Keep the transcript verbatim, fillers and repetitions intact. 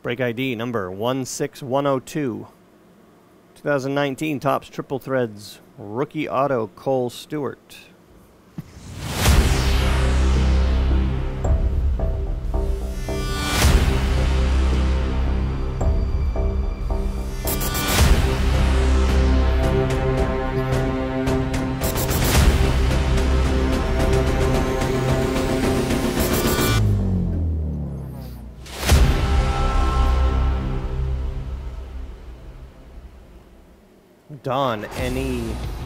Break I D number one six one zero two. twenty nineteen Topps Triple Threads Rookie Auto Kohl Stewart. Don, any